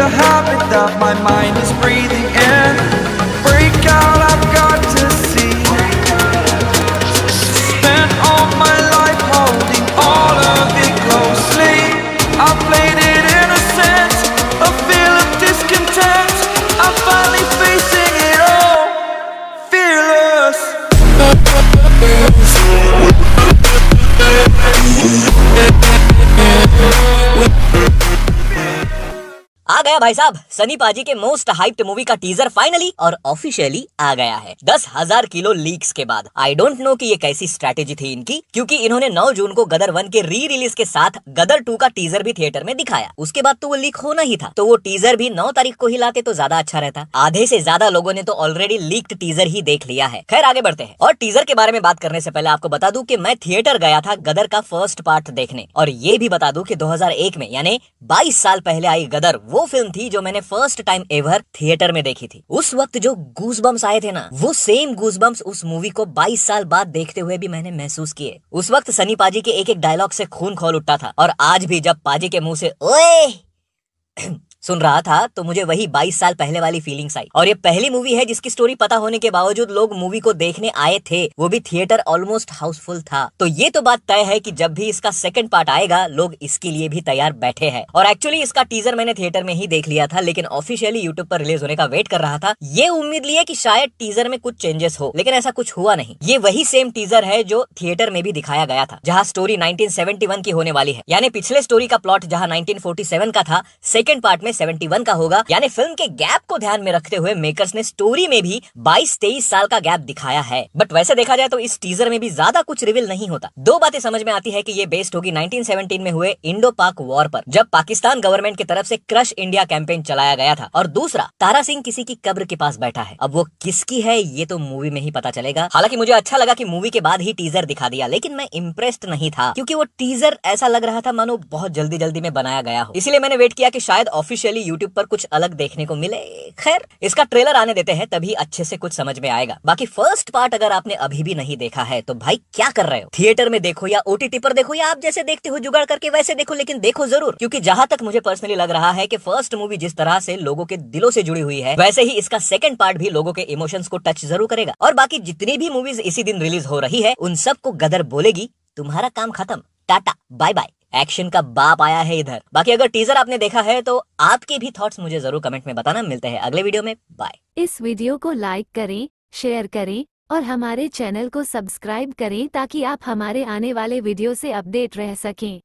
a habit that my mind is breathing in. Break out, I've got to see. Spent all my life holding all of it closely. I played it innocent, a feel of discontent. I'm finally facing it all, fearless. आ गया भाई साहब, सनी पाजी के most hyped movie का teaser finally और officially आ गया है 10,000 kilo leaks के बाद। आई डोंट नो कि ये कैसी स्ट्रैटेजी थी इनकी, क्योंकि इन्होंने 9 जून को गदर 1 के री रिलीज के साथ गदर 2 का टीजर भी थिएटर में दिखाया। उसके बाद तो वो लीक होना ही था, तो वो टीजर भी 9 तारीख को ही लाते तो ज्यादा अच्छा रहता। आधे से ज्यादा लोगों ने तो ऑलरेडी लीक्ड टीजर ही देख लिया है। खैर आगे बढ़ते हैं, और टीजर के बारे में बात करने से पहले आपको बता दूं कि मैं थिएटर गया था गदर का फर्स्ट पार्ट देखने, और ये भी बता दूं कि 2001 में यानी 22 साल पहले आई गदर वो फिल्म थी जो मैंने फर्स्ट टाइम एवर थिएटर में देखी थी। उस वक्त जो गूज़बम्स आए थे ना, वो सेम गूज़बम्स उस मूवी को 22 साल बाद देखते हुए भी मैंने महसूस किए। उस वक्त सनी पाजी के एक एक डायलॉग से खून खौल उठता था, और आज भी जब पाजी के मुंह से ओए सुन रहा था तो मुझे वही 22 साल पहले वाली फीलिंग्स आई। और ये पहली मूवी है जिसकी स्टोरी पता होने के बावजूद लोग मूवी को देखने आए थे, वो भी थिएटर ऑलमोस्ट हाउसफुल था। तो ये तो बात तय है कि जब भी इसका सेकंड पार्ट आएगा लोग इसके लिए भी तैयार बैठे हैं। और एक्चुअली इसका टीजर मैंने थिएटर में ही देख लिया था, लेकिन ऑफिशियली यूट्यूब पर रिलीज होने का वेट कर रहा था। ये उम्मीद लिए कि शायद टीजर में कुछ चेंजेस हो, लेकिन ऐसा कुछ हुआ नहीं। ये वही सेम टीजर है जो थिएटर में भी दिखाया गया था, जहाँ स्टोरी 1971 की होने वाली है। यानी पिछले स्टोरी का प्लॉट जहाँ 1947 का था, सेकंड पार्ट में 71 का होगा। यानी फिल्म के गैप को ध्यान में रखते हुए मेकर्स ने स्टोरी में भी 22-23 साल का गैप दिखाया है। बट वैसे देखा जाए तो इस टीजर में भी ज्यादा कुछ रिवील नहीं होता। दो बातें समझ में आती है कि ये बेस्ड होगी 1917 में हुए इंडो पाक वॉर पर, जब पाकिस्तान गवर्नमेंट की तरफ से क्रश इंडिया कैंपेन चलाया गया था। और दूसरा, तारा सिंह किसी की कब्र के पास बैठा है। अब वो किसकी है ये तो मूवी में ही पता चलेगा। हालांकि मुझे अच्छा लगा कि मूवी के बाद ही टीजर दिखा दिया, लेकिन मैं इम्प्रेस्ड नहीं था, क्योंकि वो टीजर ऐसा लग रहा था मानो बहुत जल्दी जल्दी में बनाया गया हो। इसीलिए मैंने वेट किया कि शायद ऑफिशियली यूट्यूब पर कुछ अलग देखने को मिले। खैर इसका ट्रेलर आने देते हैं, तभी अच्छे से कुछ समझ में आएगा। बाकी फर्स्ट पार्ट अगर आपने अभी भी नहीं देखा है तो भाई क्या कर रहे हो, थिएटर में देखो या ओटीटी पर देखो, या आप जैसे देखते हो जुगाड़ करके वैसे देखो, लेकिन देखो जरूर। क्योंकि जहां तक मुझे पर्सनली लग रहा है कि फर्स्ट मूवी जिस तरह से लोगों के दिलों से जुड़ी हुई है, वैसे ही इसका सेकंड पार्ट भी लोगों के इमोशंस को टच जरूर करेगा। और बाकी जितनी भी मूवीज इसी दिन रिलीज हो रही है, उन सबको गदर बोलेगी तुम्हारा काम खत्म, टाटा बाय बाय, एक्शन का बाप आया है इधर। बाकी अगर टीजर आपने देखा है तो आपके भी थॉट्स मुझे जरूर कमेंट में बताना। मिलते हैं अगले वीडियो में, बाय। इस वीडियो को लाइक करें, शेयर करें और हमारे चैनल को सब्सक्राइब करें ताकि आप हमारे आने वाले वीडियो से अपडेट रह सकें।